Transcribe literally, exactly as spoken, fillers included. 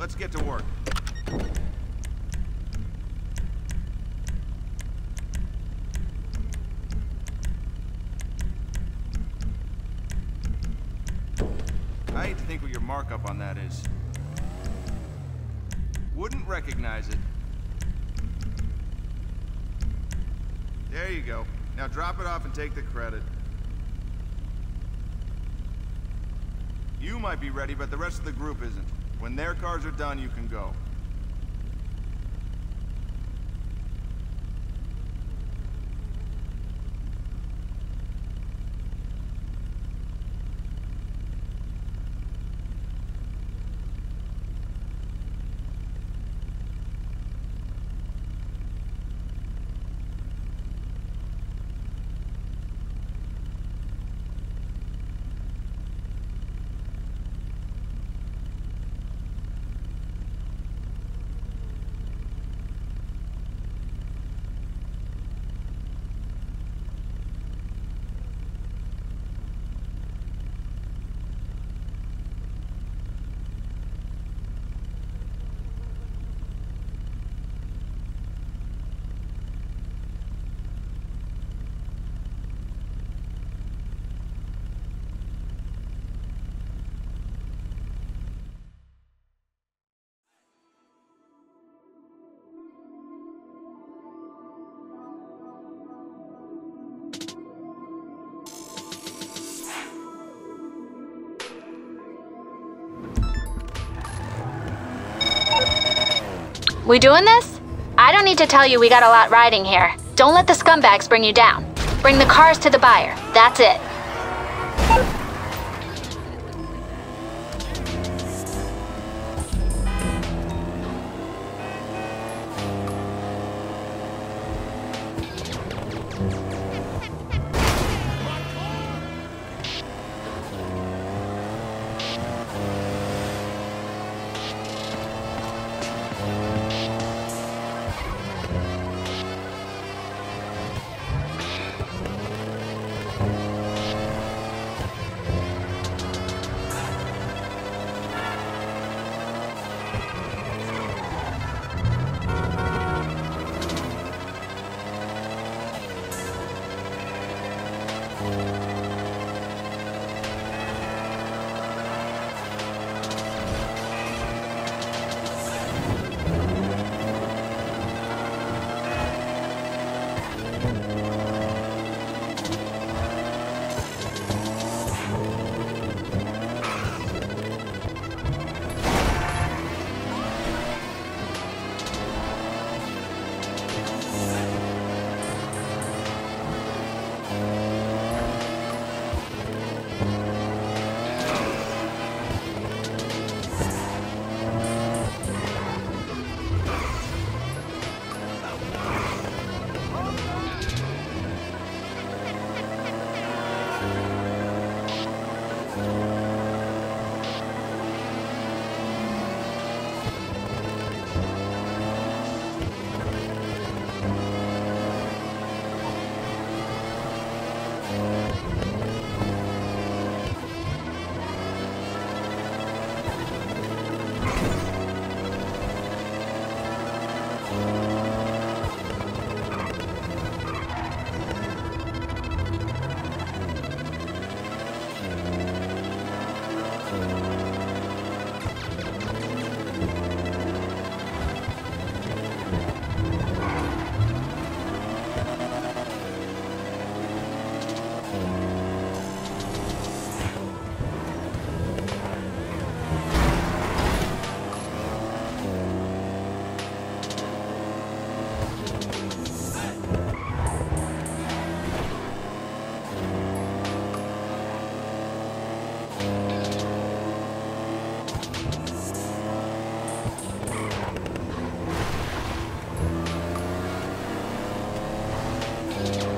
let's get to work. I hate to think what your markup on that is. Wouldn't recognize it. There you go. Now drop it off and take the credit. You might be ready, but the rest of the group isn't. When their cars are done, you can go. We doing this? I don't need to tell you we got a lot riding here. Don't let the scumbags bring you down. Bring the cars to the buyer. That's it. Yeah.